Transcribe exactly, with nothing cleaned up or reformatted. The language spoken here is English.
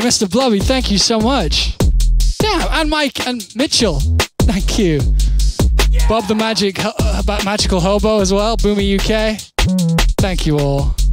Mister Blubby, thank you so much. Damn, and Mike and Mitchell, thank you. Bob the Magic, uh, Magical Hobo as well, Boomy U K. Thank you all.